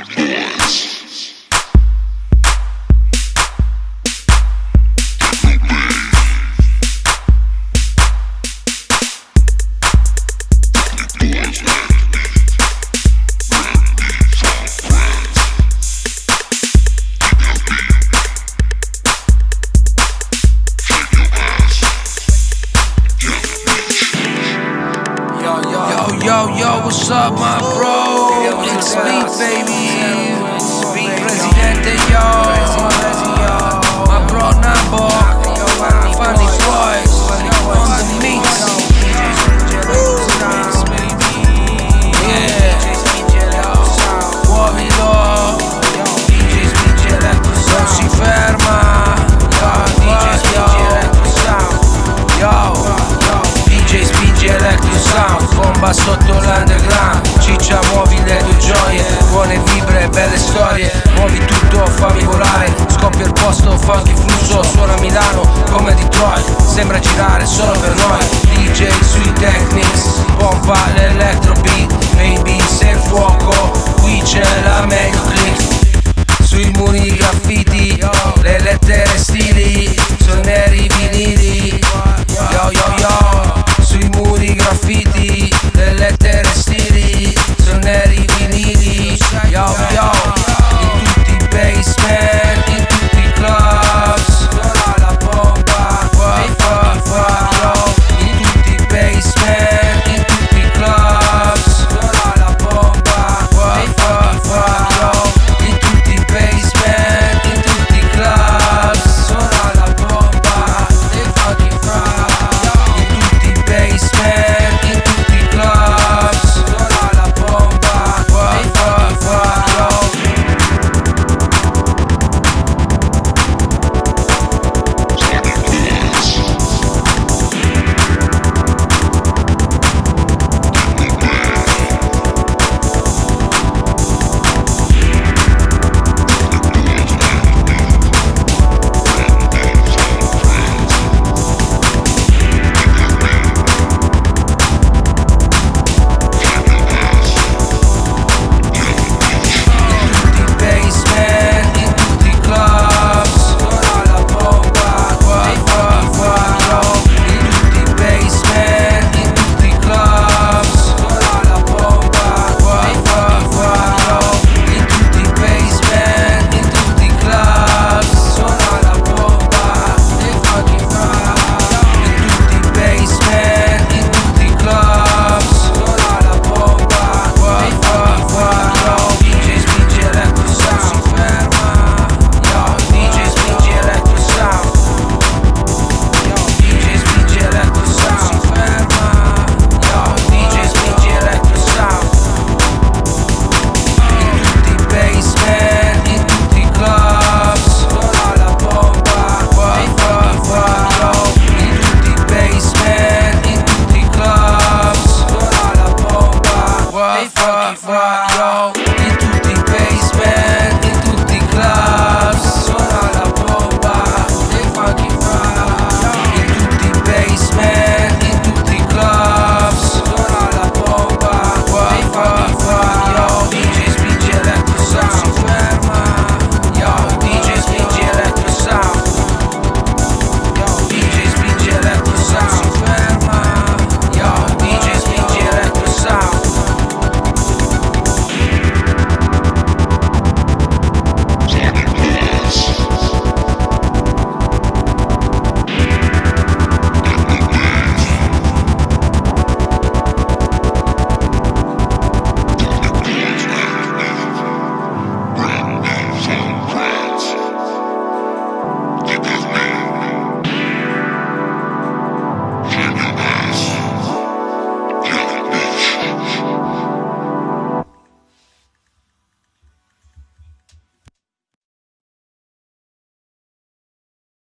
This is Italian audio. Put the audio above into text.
Yo, what's up, my bro? It's me, baby. Presidente, yo. My bro, Nambo. Funny boys on the mix. Yeah. Muovilo. Non si ferma. DJ spinge Electro Sound, bomba sotto l'underground. Ciccia, muovi le tue gioie, buone vibre, belle storie. Muovi tutto, fammi volare. Scoppia il posto, funky flusso. Suona a Milano come Detroit, sembra girare solo per noi. DJ